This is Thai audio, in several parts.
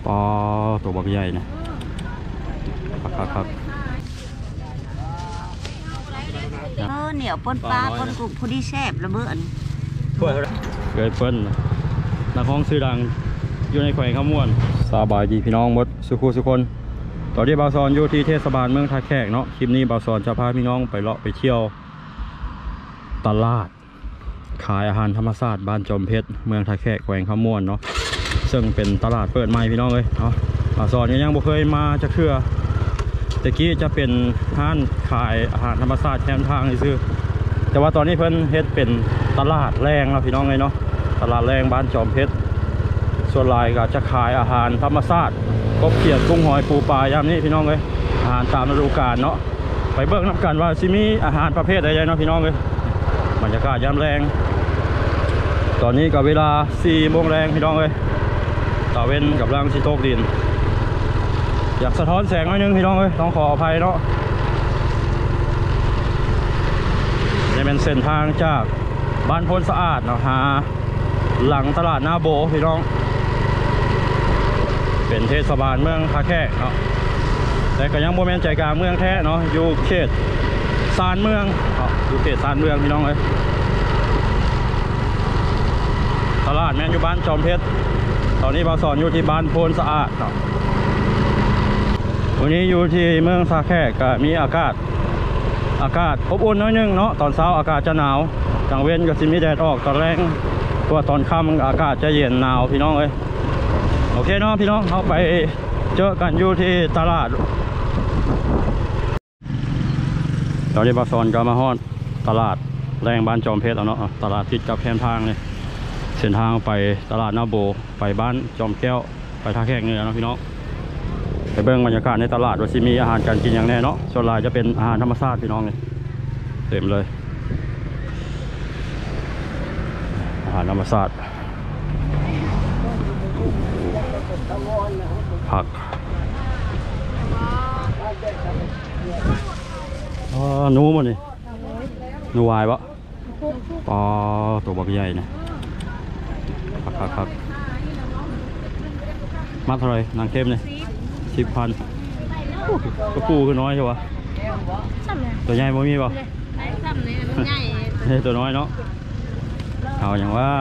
ปอตัวบักใหญ่นะครับเหนียวปนปลาปนกลุ่มผู้ดีแซ่บระเบิดเกิดเปิ้ลนักห้องซื้อดังอยู่ในแขวงขมวนสบายดีพี่น้องหมดสุคนตอนนี้บาวซอนอยู่ที่เทศบาลเมืองท่าแขกเนาะคลิปนี้บาวซอนจะพาพี่น้องไปเลาะไปเที่ยวตลาดขายอาหารธรรมชาติบ้านจอมเพชรเมืองท่าแขกแขวงขมวนเนาะซึ่งเป็นตลาดเปิดใหม่พี่น้องเลยเนาะบาวซอนยังบ่เคยมาจะเชื่อตะกี้จะเป็นห้านขายอาหารธรรมชาติแคมทางซื้อแต่ว่าตอนนี้เพิ่นเฮ็ดเป็นตลาดแรงแล้วพี่น้องเลยเนาะตลาดแรงบ้านจอมเพชรส่วนหลายก็จะขายอาหารธรรมชาติกบเขียดกุ้งหอยปูปลายามนี้พี่น้องเลยอาหารตามฤดูกาลเนาะไปเบิ่งน้ำกันว่าสิมีอาหารประเภทใดๆเนาะพี่น้องเลยบรรยากาศยามแรงตอนนี้ก็เวลา 4 โมงแรงพี่น้องเลยตะเว้นกับร่างสิโตกดินอยากสะท้อนแสงหน่อยนึงพี่น้องเลยต้องขออภัยเนาะนี่เป็นเส้นทางจากบ้านพลสะอาดเนาะหาหลังตลาดหน้าโบพี่น้องเป็นเทศบาลเมืองท่าแขกเนาะแต่ก็ยังโมเมนต์ใจกลางเมืองแท้เนาะอยู่เขตซานเมืองอยู่เขตซานเมืองพี่น้องเลยตลาดแม่อยู่บ้านจอมเพชรตอนนี้บาวสอนอยู่ที่บ้านโพนสะอาดเนาะวันนี้อยู่ที่เมืองท่าแขกก็มีอากาศอบอุ่นน้อยนึงเนาะตอนเช้าอากาศจะหนาวกลางเว้นก็สิมีแดดออกตอนแรงตัวตอนค่ำอากาศจะเย็นหนาวพี่น้องเลยโอเคเนาะพี่น้องเราไปเจอกันอยู่ที่ตลาดตอนนี้บาซอนก็มาฮอดตลาดแรงบ้านจอมเพชรแล้วเนาะตลาดติดกับแคมทางเลยเส้นทางไปตลาดนาโบไปบ้านจอมแก้วไปท่าแขกนี่แหละเนาะพี่น้องไปเบิ่งบรรยากาศในตลาดว่าสิมีอาหารการกินอย่างแน่เนาะส่วนหลายจะเป็นอาหารธรรมชาติพี่น้องเลยเต็มเลยอาหารธรรมชาติผักหนูมันนี่หนูวายปะปอตัวบักใหญ่นะผักมาเท่าไรนางเข้มเนี่ย10,000ก็ปูคือน้อยใช่ปะตัวใหญ่บ่มีปะตัวน้อยเนาะเอาอย่างว่า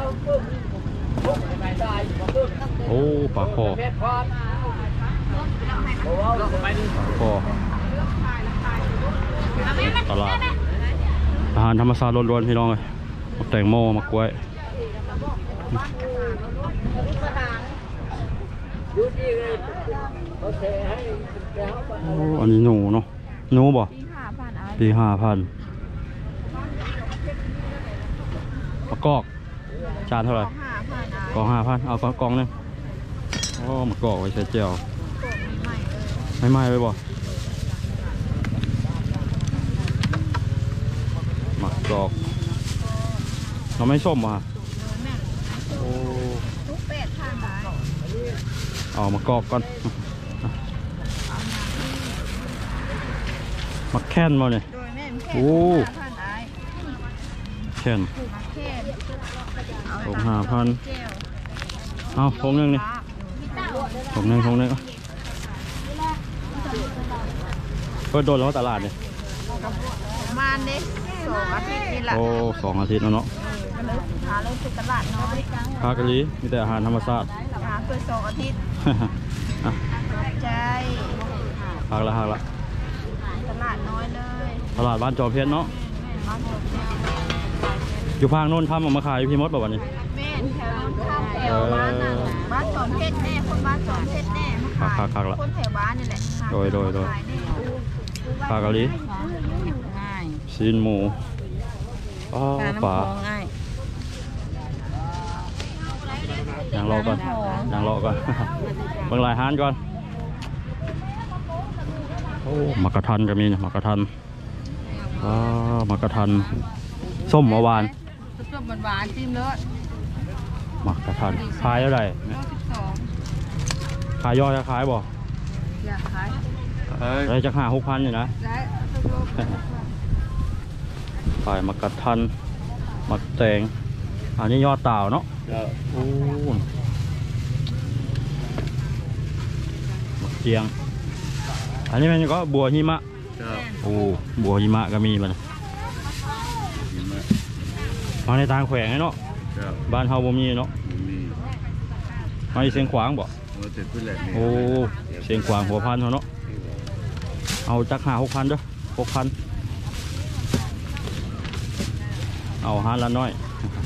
โอ้ปลาคอตลาดอาหารธรรมชาติล้วนๆพี่น้องเลยแตงโมมะกล้วยอันนี้หนูเนาะหนูบ่ปี 5,000มะกอกจานเท่าไหร่กอง 5,000เอากองนึงโอ้มะกอกไว้ใช้เจียวไม่ไหม้เลยบ่มะกอกเราไม่ส้มว่ะโอ้เอามะกอกก่อนมะแค่นมาเนี่ยโอ้แค่นของ 5,000เอาคงนึงนี่คงนึงเพิ่งโดนแล้วตลาดเนี่ยประมาณนี้2 อาทิตย์นี่แหละโอ้2 อาทิตย์แล้วเนาะหาเลยสุดตลาดน้อยพากะลีมีแต่อาหารธรรมชาติหาเพื่อ2 อาทิตย์ใจพากละตลาดน้อยเลยตลาดบ้านจอมเพชรเนาะอยู่ภาคโน้นทำออกมาขายพี่มดแบบวันนี้แม่แถวข้ามแถวบ้านจอมเพชรแน่คนบ้านจอมเพชรแน่มาขายคนแถวบ้านนี่แหละโดยปลากะลีซีนหมูปลาอย่างรอก่อนเบิ่งลายฮานก่อนโอ้มักกะทันก็มีมักกะทันมักกะทันส้มหวานส้มหวานจิ้มเลยมักกะทันขายเท่าไหร่ขายย่อยจะขายบ่อยากขายได้จะหา 6,000อยู่นะขายมักกะทันมักแตงอันนี้ยอดเต่าเนาะโอ้ชียงอันนี้มันก็บัวหิมะเจ้าโอ้บัวหิมะก็มีมันหิมะมาในทางแขวงเนาะเจ้าบ้านเฮาบ่มีเนาะมีมาที่เสียงขวางบ่หัวเสร็จพื้นแหลกนี่โอ้เสียงขวางหัวพันเขาเนาะเอาจัก5-6,000เด้อ6,000เอา5ละน้อย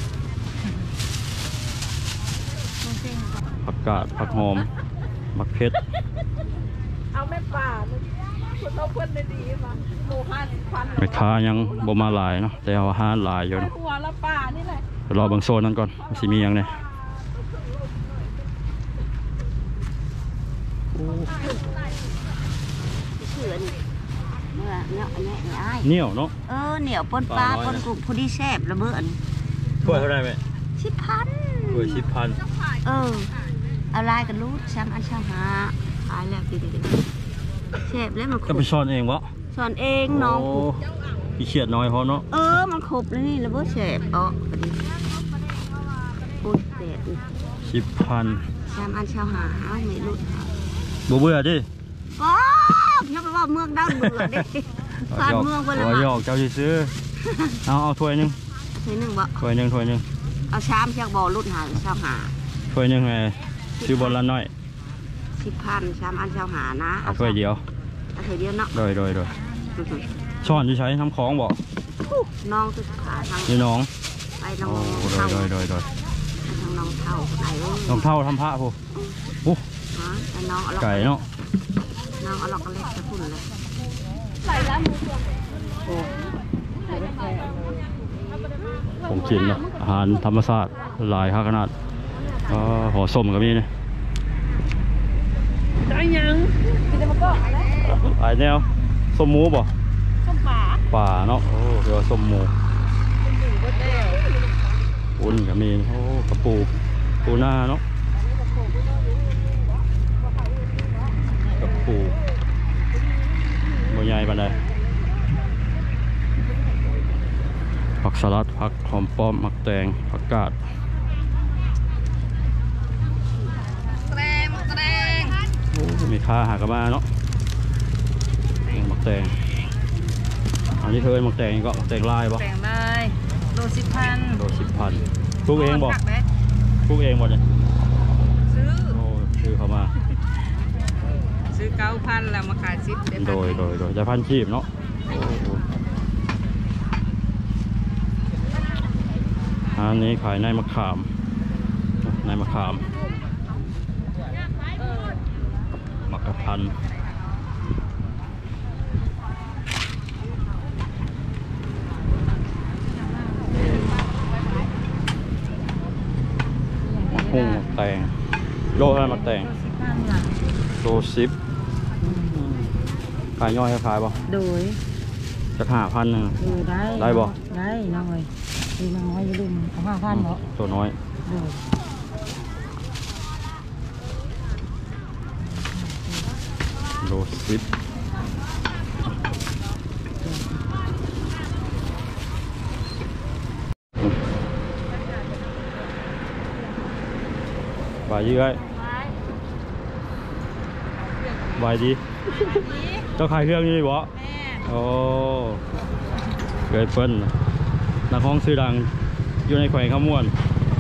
ผักกาดผักหอมผักเผ็ดเอาแม่ป่าคุณเอาเพื่อนได้ดีมาโมหันพันแม่ค้ายังบ่มาหลายเนาะแต่เอาห้าหลายอยู่เนาะหัวละป่านี่แหละเดี๋ยวรอบางโซนนั้นก่อนว่าสิมีหยังเนี่ยเชื่อนี่เมื่อเนาะแง่ง่ายเหนียวเนาะเหนียวปนปลาปนกุ้งพอดีแซ่บระเบิดถ้วยเท่าไหร่แม่ 10,000 ถ้วย10,000 เอาลายกันรูดซ้ำอันช่างหาขายแล้วดีๆแซ่บแล้วมันขจะบไปช้อนเองบ่สอนเองน้องโพี่เขียดน้อยพอเนาะมันขบแล้วนี่ระเบิดแซ่บพอดีปุ้ยแดด 10,000 ซ้ำอันช่างหาไม่รูดบ่เบื่อดิก็อย่าไปว่าเมืองด้านเบื่อเด้ผ่านเมืองไปแล้วหยอกเจ้าสิซื้อเอาถ้วยหนึงใส่หนึ่งบ่ถ้วยหนึงเอาชามเชือกบ่อรุ่นหาช่างหาถ้วยหนึงไงซื้อบอลละน้อย 10,000ชามอันช่างหานะเอาถ้วยเดียวเอาถ้วยเดียวเนาะโดยช้อนที่ใช้ทำของบ่น้องศึกษาทางนี่น้องไปน้องโอ้เท่าโดยทางน้องเท่าไหนน้องเท่าทำพระผู้โอ้ฮะแต่น้องเอาล็อกไก่เนาะน้องเอาล็อกเล็กจะพุ่นเลยผมกินเนาะอาหารธรรมชาติหลายขนาดห่อส้มก็มีเนี่ยได้ยังมีแต่มะกอกอะไรหลายแนวส้มหมูบ่ส้มป่าป่าเนาะโอ้เดี๋ยวส้มหมูอยู่ก็ได้อุ่นก็มีโอ้กระปูหน้าเนาะกระปูบ่ใหญ่ปานใดผักสลัดผักหอมป้อมผักแตงผักกาดแตงโอ้มีค่าหากระมาเนาะผักแตงอันนี้เธอผักแตงก็ผักแตงลายปะแตงได้โล10,000 โล10,000ปลูกเองบ่ปลูกเองบ่เนี่ยซื้อโอ้ซื้อเข้ามาซื้อ9,000แล้วมาขาย10 โดยจะพันชีพเนาะอันนี้ขายในมะขามมะกะพันมะฮุ่งมะแตงโลอะไรมะแตงโล10ขายย่อยขายป่ะโดยจะ5,000นึงได้ได้บ่ได้น้องเลยดีน้อยอย่าลืมเอา5,000เนาะตัวน้อยโดยโล10บายดีไอ้บายดี เจ้าขายเครื่องนี่บ่โอ้เกิดเปิ้ลนักห้องซื้อดังอยู่ในแขวงขมวน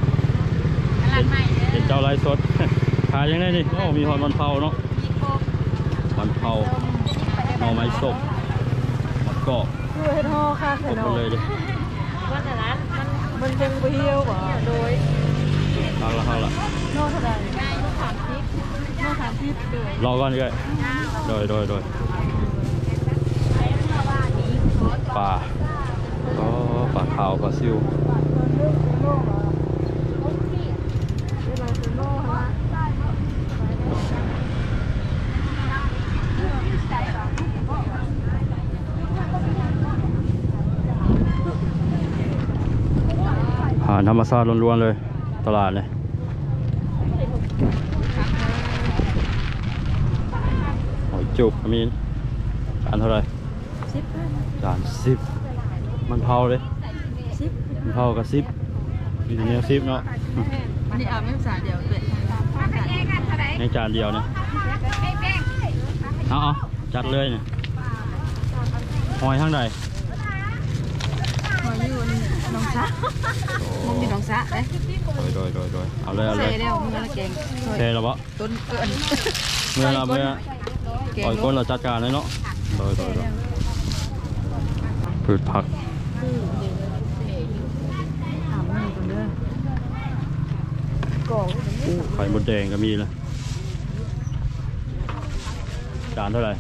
เป็นเจ้าไร่สด ขายยังไงนี่โอ้มีหอมันเผาเนาะมันเผาหน่อไม้สดมะกอกด้วยท่อค่ะครบหมดเลยดิว่าแต่ร้านมันเป็นเบี้ยวบ่โดยข้างละโน่เท่าไหร่โน่30ด้วยรอก่อนด้วยโดยปลาก็ปลาขาวปลาซิวอาหารธรรมชาติล้วนๆเลยตลาดเลยหอยจุกมีจานเท่าไหร่จาน10มันเผาเลยมันเผากับ10มีแต่เนื้อ10เนาะอันนี้เอาไม่ภาษาเดียวเป็นในจานเดียวนะเอาจัดเลยเนี่ยหอยทางใดหอยอยู่น้องซะมุมอยู่น้องซะเลยโดยเอาเลยเซ่เร็วมือละเก่งเทแล้วปะต้นเกินเมื่อปล่อยก้นเราจัดการเลยเนาะโดยพืชผักถามมือกันเด้อก่อไข่มดแดงก็มีเลยจานเท่าไหร่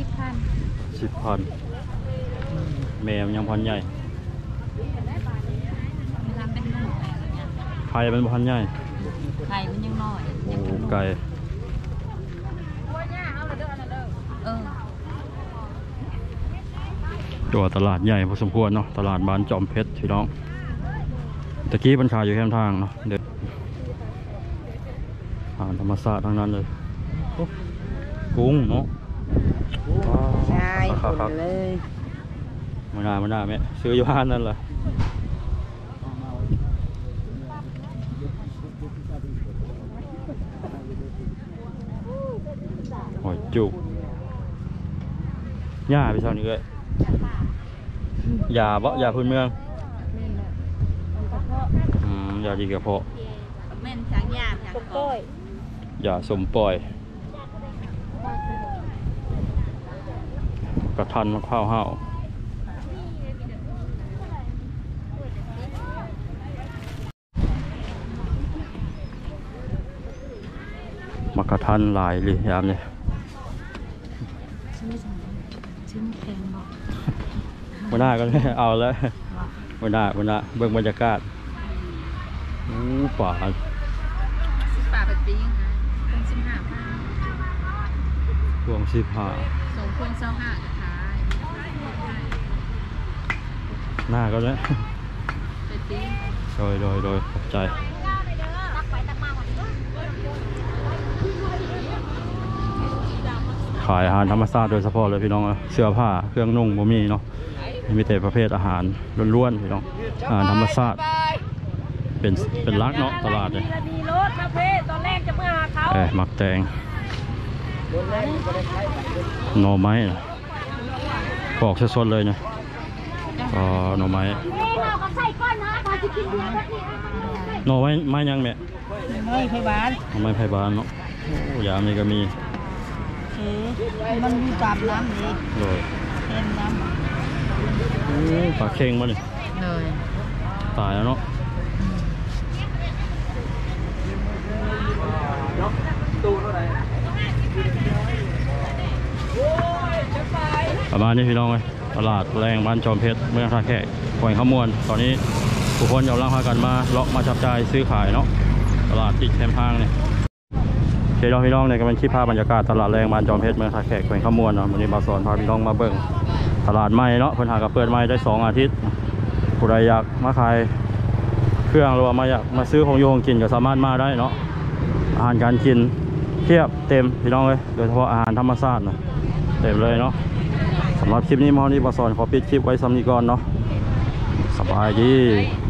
10,000แมวยังพันใหญ่ไข่เป็นพันใหญ่ไข่มันยังน้อยโอ้ไก่ ตัวตลาดใหญ่พอสมควรเนาะตลาดบ้านจอมเพชรพี่น้องตะกี้มันขายอยู่แค่ทางเนาะเด็ดอาหารธรรมชาติทั้งนั้นเลยกุ้งเนาะใช่ครับเลยมาหน้าแม่ซื้ออยู่ห้านนั่นแหละหอยจุกหญ้าไปเท่านี้เลยยาบ่ยาพื้นเมืองยาดีกระเพาะแม่นช้างยามช้างก้อยยาสมปล่อยกระทันมะพร้าวห้าวมะกระทันลายเลยยามเนี่ยชื่อแพงบอกวันหน้าก็เลยเอาแล้ววันหน้าเบิ่งบรรยากาศป่าป่าไปปิ้งนะเป็น15,000 รวม15 2 คน25ขายหน้าก็เลยไปปิ้งโดยขอบใจขายอาหารธรรมชาติโดยเฉพาะเลยพี่น้องเสื้อผ้าเครื่องนุ่งบ่มีเนาะมีแต่ประเภทอาหารล้วนๆพี่น้องอาหารธรรมชาติเป็นลักเนาะตลาดเลยมีรถประเภทตอนแรกจะมาหาเขาหมักแตงหน่อไม้นะปอกสดๆเลยนะหน่อไม้หน่อไม้ยังแม่ไม่ไผบ้านหน่อไม้ไผ่บานเนาะยามนี้ก็มีมันมีตามน้ำนี่เลยเต็มน้ำปลาเค็งมาเลยเลยตายแล้วเนาะประมาณนี้พี่น้องเลยตลาดแรงบ้านจอมเพชรเมืองท่าแขกแขวงขมวนตอนนี้ทุกคนกำลังพากันมาเลาะมาจับจ่ายซื้อขายเนาะตลาดติดแคมป์ห้างเนี่ยโอเคพี่น้องเนี่ยก็เป็นคลิปภาพบรรยากาศตลาดแรงบ้านจอมเพชรเมืองท่าแขกแขวงขมวนเนาะวันนี้บาสอนพาพี่น้องมาเบิ่งตลาดใหม่เนาะเพิ่นหากระเปิดใหม่ได้2 อาทิตย์ผู้ใดอยากมาขายเครื่องหรือว่าอยากมาซื้อของโยงกินก็สามารถมาได้เนาะอาหารการกินเทียบเต็มพี่น้องเลยโดยเฉพาะอาหารธรรมชาตินะเต็มเลยเนาะสำหรับคลิปนี้มอนี่บาสอนขอปิดคลิปไว้ซ้ำนี้ก่อนเนาะสบายดี